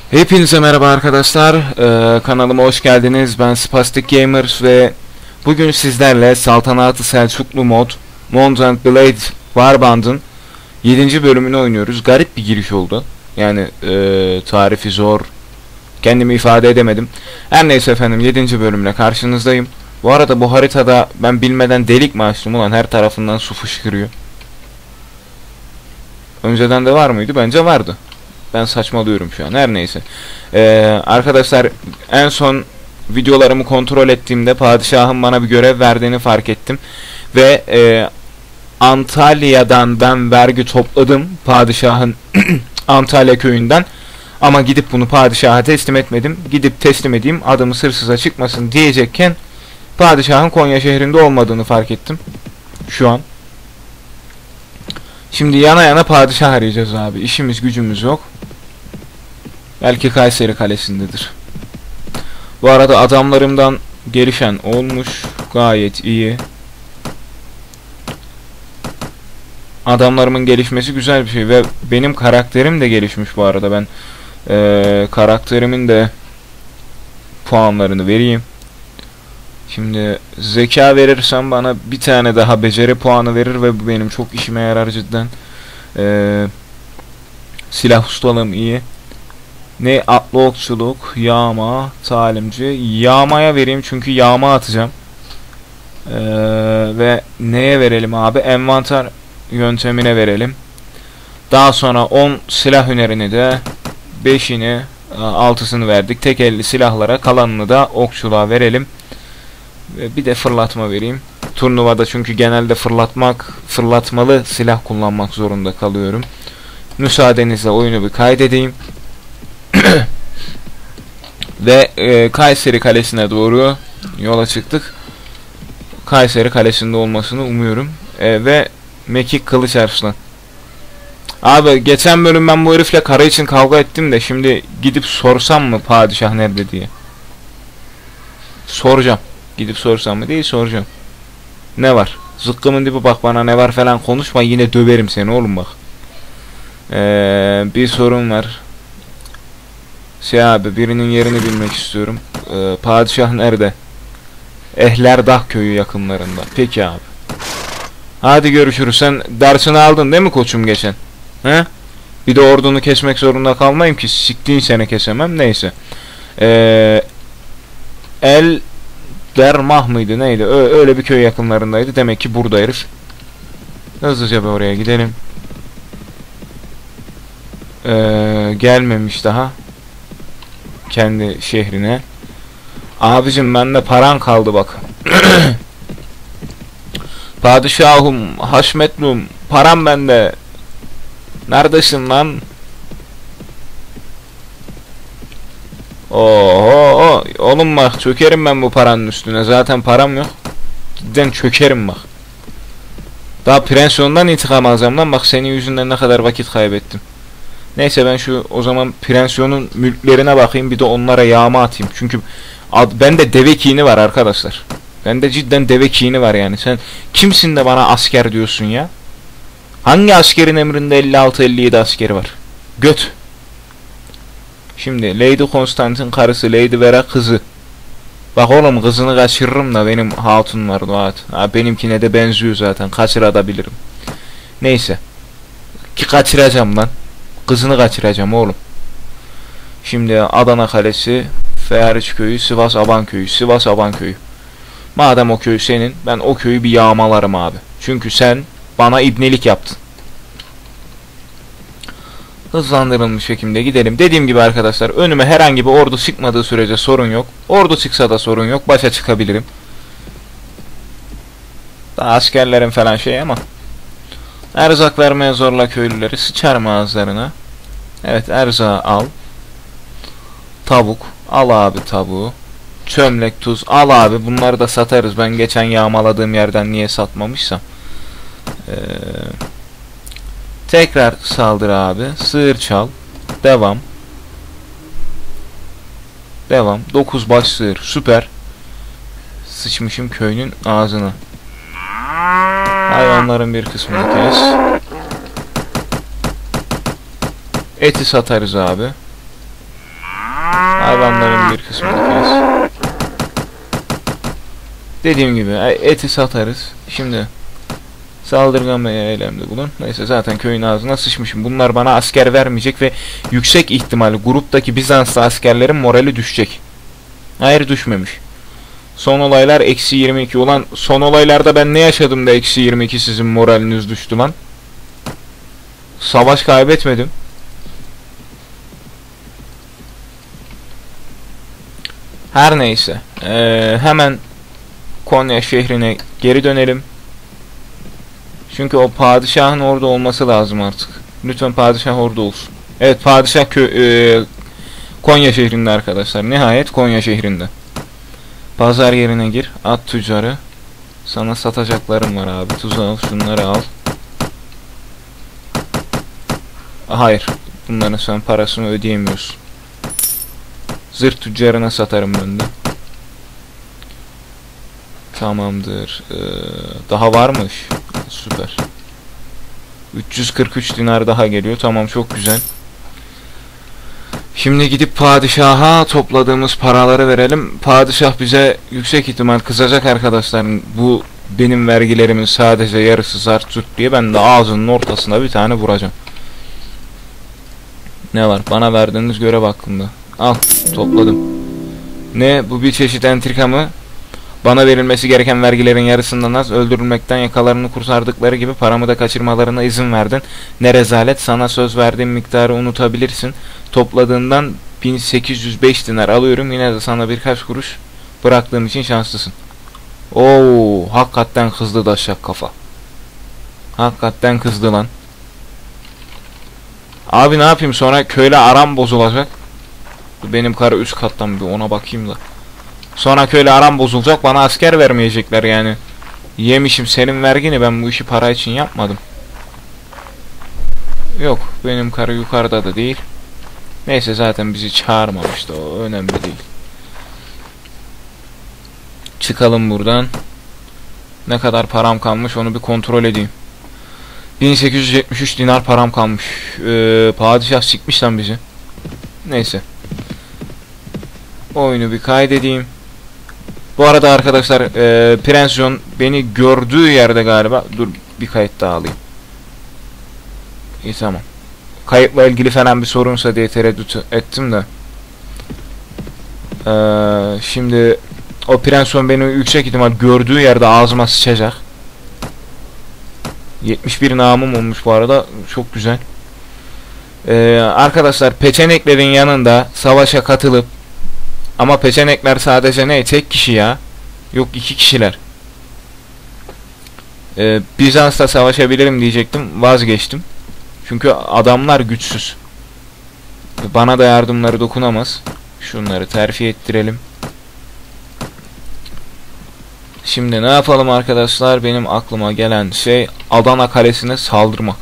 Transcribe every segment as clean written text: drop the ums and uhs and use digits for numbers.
Hepinize merhaba arkadaşlar. Kanalıma hoş geldiniz. Ben Spastic Gamers ve bugün sizlerle Saltanat-ı Selçuklu mod Mount and Blade Warband'ın 7. bölümünü oynuyoruz. Garip bir giriş oldu. Yani tarifi zor. Kendimi ifade edemedim. Her neyse efendim, 7. bölümle karşınızdayım. Bu arada bu haritada ben bilmeden delik mi açtım ulan, her tarafından su fışkırıyor. Önceden de var mıydı? Bence vardı. Ben saçmalıyorum şu an. Her neyse. Arkadaşlar, en son videolarımı kontrol ettiğimde padişahın bana bir görev verdiğini fark ettim. Ve Antalya'dan ben vergi topladım. Padişahın Antalya köyünden. Ama gidip bunu padişaha teslim etmedim. Gidip teslim edeyim, adımı sırsıza çıkmasın diyecekken padişahın Konya şehrinde olmadığını fark ettim. Şu an. Şimdi yana yana padişah arayacağız abi. İşimiz gücümüz yok. Belki Kayseri Kalesi'ndedir. Bu arada adamlarımdan gelişen olmuş. Gayet iyi. Adamlarımın gelişmesi güzel bir şey. Ve benim karakterim de gelişmiş bu arada. Ben karakterimin de puanlarını vereyim. Şimdi zeka verirsem bana bir tane daha beceri puanı verir ve bu benim çok işime yarar cidden. Silah ustalığım iyi. Ne atlı okçuluk, yağma, talimci. Yağmaya vereyim çünkü yağma atacağım. Ve neye verelim abi? Envanter yöntemine verelim. Daha sonra 10 silah hünerini de 5'ini 6'sını verdik. Tek elli silahlara, kalanını da okçuluğa verelim. Ve bir de fırlatma vereyim. Turnuvada çünkü genelde fırlatmalı silah kullanmak zorunda kalıyorum. Müsaadenizle oyunu bir kaydedeyim. Ve Kayseri Kalesi'ne doğru yola çıktık. Kayseri Kalesi'nde olmasını umuyorum. Ve Mekik Kılıç Arslan. Abi geçen bölüm ben bu herifle kara için kavga ettim de şimdi gidip sorsam mı padişah nerede diye. Soracağım. Gidip sorsam mı değil, soracağım. Ne var? Zıkkımın dibi, bak bana ne var falan konuşma, yine döverim seni oğlum bak. Bir sorun var. Abi, birinin yerini bilmek istiyorum. Padişah nerede? Ehlerdağ köyü yakınlarında. Peki abi. Hadi görüşürüz. Sen dersini aldın değil mi koçum geçen? He? Bir de ordunu kesmek zorunda kalmayayım ki siktiğin sene kesemem. Neyse. El Dermah mıydı neydi? Öyle bir köy yakınlarındaydı. Demek ki burada herif. Hızlıca bir oraya gidelim. Gelmemiş daha. Kendi şehrine. Abicim bende paran kaldı bak. Padişahım, haşmetlum, param bende. Neredesin lan? Oho, oğlum bak çökerim ben bu paranın üstüne. Zaten param yok. Cidden çökerim bak. Daha prensiyondan intikam alacağım lan. Bak senin yüzünden ne kadar vakit kaybettim. Neyse ben şu o zaman prensiyonun mülklerine bakayım, bir de onlara yağma atayım. Çünkü bende deve kini var arkadaşlar. Bende cidden deve kini var yani. Sen kimsin de bana asker diyorsun ya? Hangi askerin emrinde 56-57 askeri var? Göt. Şimdi Lady Constantine'in karısı Lady Vera kızı. Bak oğlum, kızını kaçırırım da benim hatun var rahat. Ha, benimkine de benziyor zaten, kaçırabilirim. Neyse. Ki kaçıracağım lan. Kızını kaçıracağım oğlum. Şimdi Adana Kalesi, Fehariç Köyü, Sivas Aban Köyü, Sivas Aban Köyü. Madem o köy senin, ben o köyü bir yağmalarım abi. Çünkü sen bana ibnelik yaptın. Hızlandırılmış şekilde gidelim. Dediğim gibi arkadaşlar, önüme herhangi bir ordu çıkmadığı sürece sorun yok. Ordu çıksa da sorun yok. Başa çıkabilirim. Daha askerlerin falan şey ama. Erzak vermeye zorla köylüleri. Sıçarım ağızlarına. Evet, erzağı al. Tavuk. Al abi tavuğu. Çömlek, tuz. Al abi. Bunları da satarız. Ben geçen yağmaladığım yerden niye satmamışsam. Tekrar saldır abi. Sığır çal. Devam. Devam. 9 baş sığır. Süper. Sıçmışım köyünün ağzına. Hayvanların bir kısmını kes. Eti satarız abi. kalanların bir kısmını kes. Dediğim gibi eti satarız. Şimdi saldırgan veya eylemde bulun. Neyse zaten köyün ağzına sıçmışım. Bunlar bana asker vermeyecek ve yüksek ihtimalle gruptaki Bizanslı askerlerin morali düşecek. Hayır, düşmemiş. Son olaylar eksi 22. Ulan son olaylarda ben ne yaşadım da eksi 22 sizin moraliniz düştü lan. Savaş kaybetmedim. Her neyse. Hemen Konya şehrine geri dönelim. Çünkü o padişahın orada olması lazım artık. Lütfen padişah orada olsun. Evet, padişah Konya şehrinde arkadaşlar. Nihayet Konya şehrinde. Pazar yerine gir. At tüccarı. Sana satacaklarım var abi. Tuzu al. Şunları al. Hayır. Bunların sen parasını ödeyemiyorsun. Zırh tüccarına satarım ben de. Tamamdır. Daha varmış. Süper. 343 dinar daha geliyor. Tamam, çok güzel. Şimdi gidip padişaha topladığımız paraları verelim. Padişah bize yüksek ihtimal kızacak arkadaşlar. Bu benim vergilerimin sadece yarısı zart tut diye ben de ağzının ortasına bir tane vuracağım. Ne var? Bana verdiğiniz görev hakkında. Al, topladım. Ne? Bu bir çeşit entrika mı? Bana verilmesi gereken vergilerin yarısından az, öldürülmekten yakalarını kurtardıkları gibi paramı da kaçırmalarına izin verdin. Ne rezalet, sana söz verdiğim miktarı unutabilirsin. Topladığından 1805 dinar alıyorum, yine de sana birkaç kuruş bıraktığım için şanslısın. Oo, hakikaten kızdı da şak kafa. Hakikaten kızdı lan. Abi ne yapayım, sonra köyle aram bozulacak. Benim karı üst kattan, bir ona bakayım da. Sonra köyle aram bozulacak, bana asker vermeyecekler yani. Yemişim senin vergini, ben bu işi para için yapmadım. Yok, benim karı yukarıda da değil. Neyse, zaten bizi çağırmamıştı, o önemli değil. Çıkalım buradan. Ne kadar param kalmış onu bir kontrol edeyim. 1873 dinar param kalmış. Padişah sikmiş lan bizi. Neyse. Oyunu bir kaydedeyim. Bu arada arkadaşlar Prens John beni gördüğü yerde galiba. Dur, bir kayıt daha alayım. İyi, tamam. Kayıtla ilgili falan bir sorunsa diye tereddüt ettim de. Şimdi o Prens John beni yüksek ihtimal gördüğü yerde ağzıma sıçacak. 71 namım olmuş bu arada. Çok güzel. Arkadaşlar peçeneklerin yanında savaşa katılıp, ama peçenekler sadece ne? Tek kişi ya. Yok, 2 kişiler. Bizans'ta savaşabilirim diyecektim. Vazgeçtim. Çünkü adamlar güçsüz. Bana da yardımları dokunamaz. Şunları terfi ettirelim. Şimdi ne yapalım arkadaşlar? Benim aklıma gelen şey Adana Kalesi'ne saldırmak.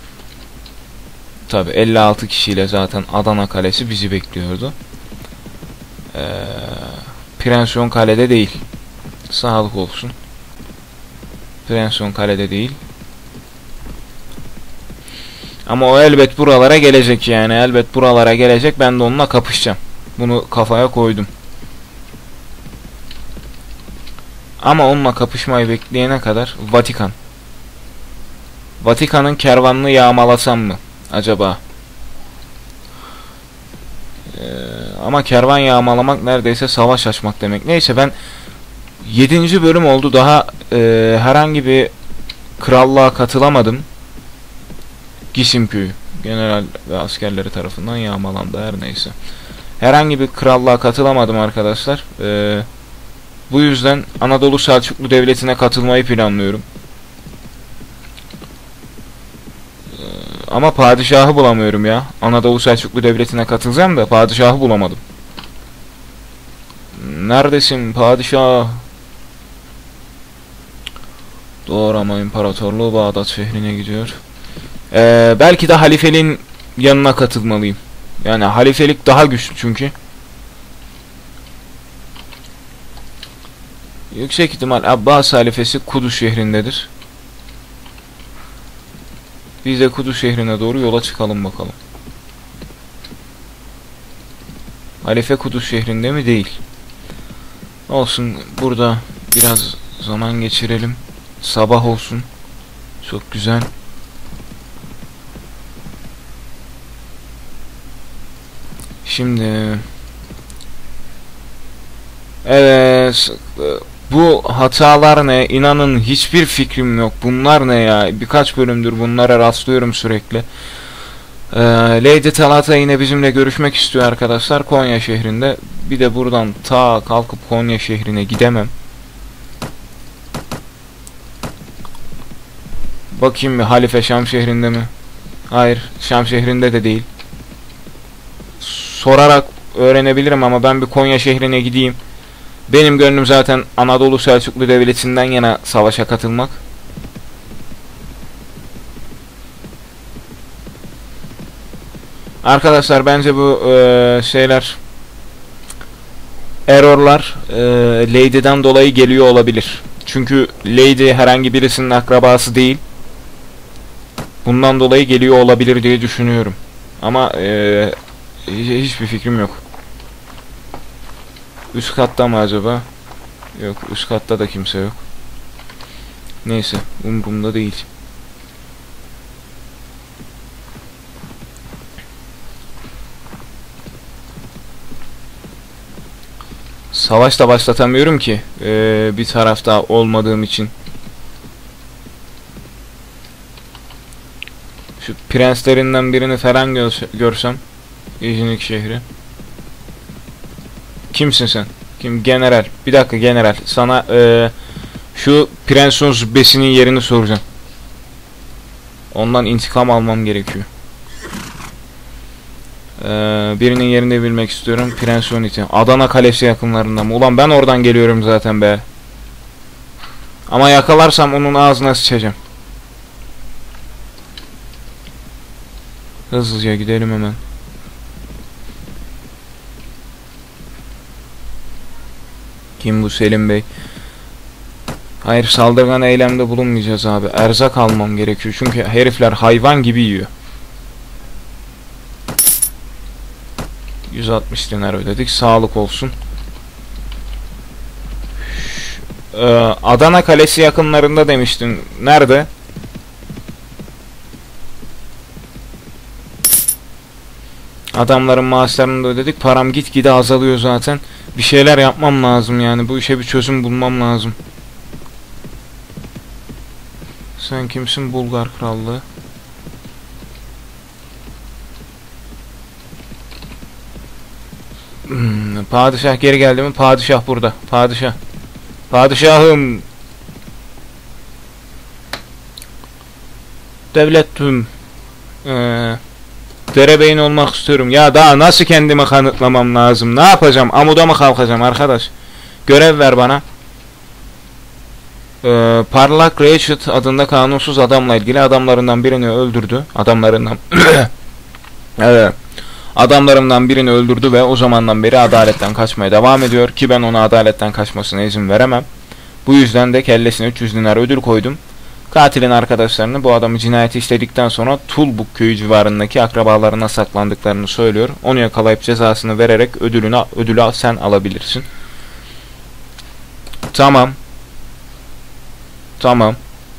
Tabi 56 kişiyle zaten Adana Kalesi bizi bekliyordu. Prens John kalede değil. Sağlık olsun. Prens John kalede değil. Ama o elbet buralara gelecek yani. Elbet buralara gelecek. Ben de onunla kapışacağım. Bunu kafaya koydum. Ama onunla kapışmayı bekleyene kadar Vatikan. Vatikan'ın kervanını yağmalasam mı acaba? Ama kervan yağmalamak neredeyse savaş açmak demek. Neyse, ben 7. bölüm oldu. Daha herhangi bir krallığa katılamadım. Gisim köyü general ve askerleri tarafından yağmalandı, her neyse. Herhangi bir krallığa katılamadım arkadaşlar. Bu yüzden Anadolu Selçuklu Devleti'ne katılmayı planlıyorum. Ama padişahı bulamıyorum ya. Anadolu Selçuklu Devleti'ne katılacağım da padişahı bulamadım. Neredesin padişah? Doğru, ama İmparatorluğu Bağdat şehrine gidiyor. Belki de halifeliğin yanına katılmalıyım. Yani halifelik daha güçlü çünkü. Yüksek ihtimal Abbas halifesi Kudüs şehrindedir. Biz de Kudüs şehrine doğru yola çıkalım bakalım. Halife Kudüs şehrinde mi? Değil. Olsun, burada biraz zaman geçirelim. Sabah olsun. Çok güzel. Şimdi evet, bu hatalar ne? İnanın hiçbir fikrim yok. Bunlar ne ya? Birkaç bölümdür bunlara rastlıyorum sürekli. Lady Talata yine bizimle görüşmek istiyor arkadaşlar, Konya şehrinde. Bir de buradan ta kalkıp Konya şehrine gidemem. Bakayım bir, Halife Şam şehrinde mi? Hayır, Şam şehrinde de değil. Sorarak öğrenebilirim ama ben bir Konya şehrine gideyim. Benim gönlüm zaten Anadolu Selçuklu Devleti'nden yana savaşa katılmak. Arkadaşlar bence bu şeyler, errorlar Lady'den dolayı geliyor olabilir. Çünkü Lady herhangi birisinin akrabası değil. Bundan dolayı geliyor olabilir diye düşünüyorum. Ama hiçbir fikrim yok. Üst katta mı acaba? Yok, üst katta da kimse yok. Neyse, umurumda değil. Savaş da başlatamıyorum ki bir tarafta olmadığım için. Şu prenslerinden birini falan görsem. İznik şehri. Kimsin sen? Kim? General. Bir dakika general. Sana şu prensin zübbesinin yerini soracağım. Ondan intikam almam gerekiyor. Birinin yerini bilmek istiyorum. Prens Unity. Adana Kalesi yakınlarında mı? Ulan ben oradan geliyorum zaten be. Ama yakalarsam onun ağzına sıçacağım. Hızlıca gidelim hemen. Kim bu Selim Bey? Hayır, saldırgan eylemde bulunmayacağız abi. Erzak almam gerekiyor. Çünkü herifler hayvan gibi yiyor. 160 dinar ödedik. Sağlık olsun. Adana Kalesi yakınlarında demiştin. Nerede? Adamların maaşlarını da ödedik. Param gitgide azalıyor zaten. Bir şeyler yapmam lazım yani. Bu işe bir çözüm bulmam lazım. Sen kimsin? Bulgar Krallığı. Padişah geri geldi mi? Padişah burada. Padişah. Padişahım. Devletim. Derebeyin olmak istiyorum. Ya daha nasıl kendime kanıtlamam lazım? Ne yapacağım? Amuda mı kalkacağım arkadaş? Görev ver bana. Parlak Ratchet adında kanunsuz adamla ilgili, adamlarından birini öldürdü. Evet. Adamlarımdan birini öldürdü ve o zamandan beri adaletten kaçmaya devam ediyor ki ben ona adaletten kaçmasına izin veremem. Bu yüzden de kellesine 300 dinar ödül koydum. Katilin arkadaşlarını bu adamı cinayeti işledikten sonra Tulbuk köyü civarındaki akrabalarına saklandıklarını söylüyor. Onu yakalayıp cezasını vererek ödülü sen alabilirsin. Tamam. Tamam.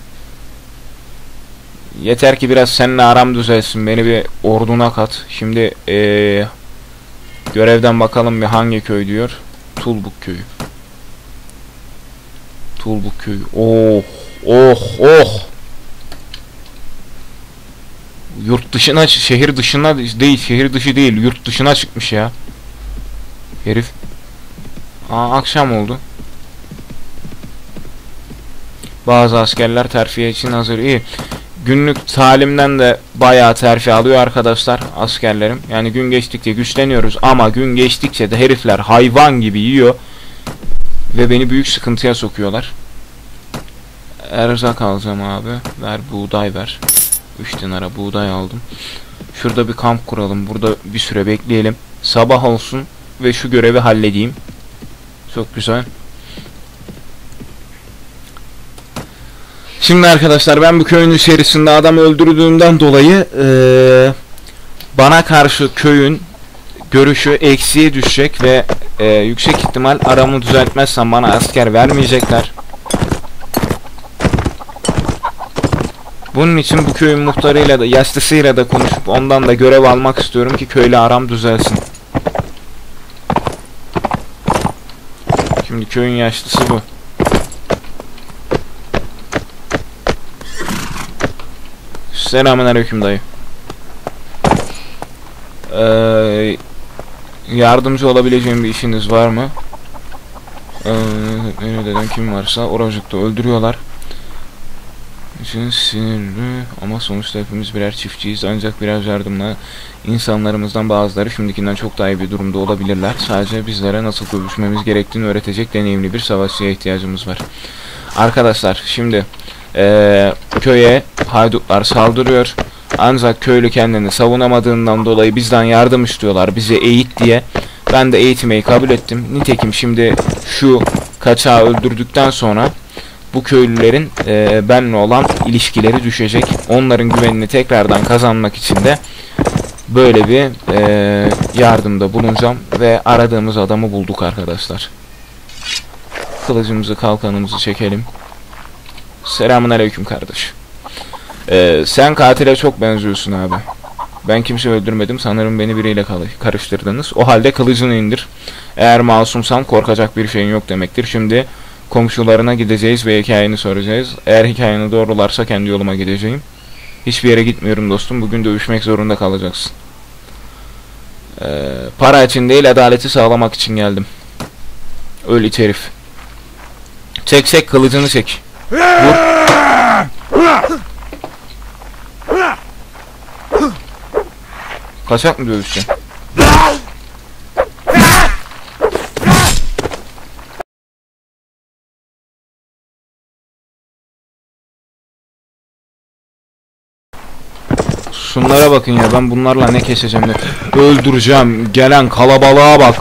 Yeter ki biraz seninle aram düzelsin. Beni bir orduna kat. Şimdi görevden bakalım bir hangi köy diyor. Tulbuk köyü. Tulbuk köyü. Oh. Oh. Oh. Yurt dışına, şehir dışına değil. Şehir dışı değil. Yurt dışına çıkmış ya. Herif. Akşam oldu. Bazı askerler terfiye için hazır. İyi. Günlük talimden de bayağı terfi alıyor arkadaşlar askerlerim. Yani gün geçtikçe güçleniyoruz ama gün geçtikçe de herifler hayvan gibi yiyor. Ve beni büyük sıkıntıya sokuyorlar. Erzak alacağım abi. Ver buğday ver. 3 dinara buğday aldım. Şurada bir kamp kuralım. Burada bir süre bekleyelim. Sabah olsun ve şu görevi halledeyim. Çok güzel. Şimdi arkadaşlar ben bu köyün içerisinde adam öldürdüğümden dolayı bana karşı köyün görüşü eksiye düşecek ve yüksek ihtimal aramı düzeltmezsem bana asker vermeyecekler. Bunun için bu köyün muhtarıyla da yaşlısıyla da konuşup ondan da görev almak istiyorum ki köyle aram düzelsin. Şimdi köyün yaşlısı bu. Selamünaleyküm dayı. Yardımcı olabileceğim bir işiniz var mı? Neden kim varsa oracıkta öldürüyorlar. İçin sinirli ama sonuçta hepimiz birer çiftçiyiz, ancak biraz yardımla insanlarımızdan bazıları şimdikinden çok daha iyi bir durumda olabilirler. Sadece bizlere nasıl dövüşmemiz gerektiğini öğretecek deneyimli bir savaşçıya ihtiyacımız var. Arkadaşlar şimdi köye haydutlar saldırıyor, ancak köylü kendini savunamadığından dolayı bizden yardım istiyorlar, bizi eğit diye. Ben de eğitmeyi kabul ettim. Nitekim şimdi şu kaçağı öldürdükten sonra bu köylülerin benimle olan ilişkileri düşecek. Onların güvenini tekrardan kazanmak için de böyle bir yardımda bulunacağım ve aradığımız adamı bulduk arkadaşlar. Kılıcımızı, kalkanımızı çekelim. Selamünaleyküm kardeş. Sen katile çok benziyorsun abi. Ben kimse öldürmedim. Sanırım beni biriyle karıştırdınız. O halde kılıcını indir. Eğer masumsan korkacak bir şeyin yok demektir. Şimdi komşularına gideceğiz ve hikayeni soracağız. Eğer hikayeni doğrularsa kendi yoluma gideceğim. Hiçbir yere gitmiyorum dostum. Bugün dövüşmek zorunda kalacaksın. Para için değil, adaleti sağlamak için geldim. Öl it herif. Çek kılıcını çek. Vur. Kaçak mı dövüşeceksin? Şunlara bakın ya, ben bunlarla ne keseceğim, ne öldüreceğim. Gelen kalabalığa bak.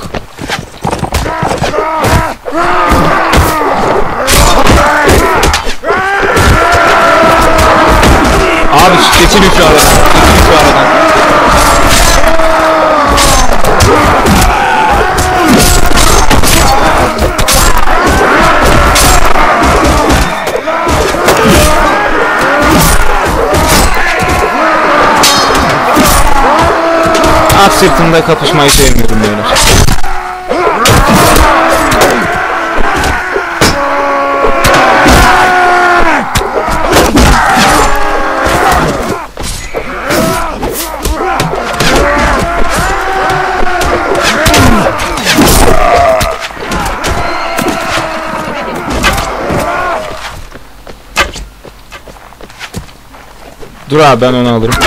Abi çekilin şu aradan. Çekilin şu aradan. At sırtında kapışmayı sevmiyorum böyle. Dur abi, ben onu alırım.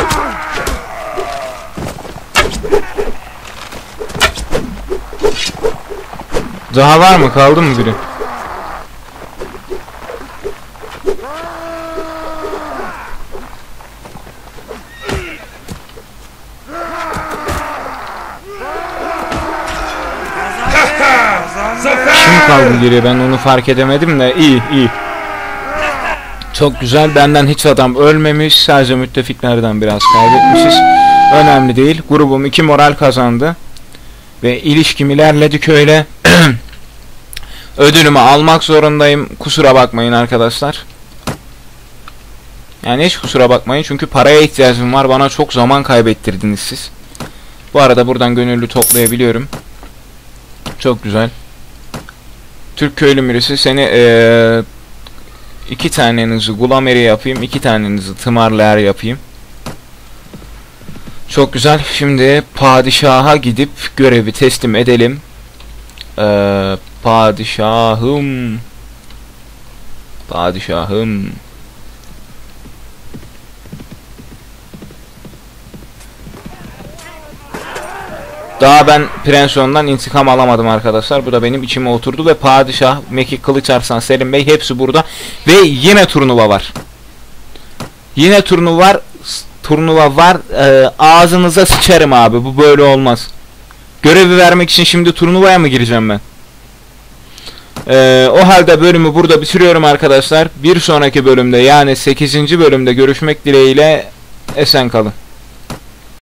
Daha var mı? Kaldı mı biri? Kim kaldı geriye? Ben onu fark edemedim de iyi. Çok güzel. Benden hiç adam ölmemiş. Sadece müttefiklerden biraz kaybetmişiz. Önemli değil. Grubum 2 moral kazandı. Ve ilişkim ilerledi köyle. Ödülümü almak zorundayım. Kusura bakmayın arkadaşlar. Yani hiç kusura bakmayın. Çünkü paraya ihtiyacım var. Bana çok zaman kaybettirdiniz siz. Bu arada buradan gönüllü toplayabiliyorum. Çok güzel. Türk köylü birisi seni 2 tanenizi gulameri yapayım. 2 tanenizi tımarlar yapayım. Çok güzel. Şimdi padişaha gidip görevi teslim edelim. Padişahım. Daha ben Prensiyon'dan intikam alamadım arkadaşlar. Bu da benim içime oturdu ve padişah, Mekik, Kılıçarslan, Selim Bey hepsi burada. Ve yine turnuva var. Turnuva var. Ağzınıza sıçarım abi. Bu böyle olmaz. Görevi vermek için şimdi turnuvaya mı gireceğim ben? O halde bölümü burada bitiriyorum arkadaşlar. Bir sonraki bölümde, yani 8. bölümde görüşmek dileğiyle. Esen kalın.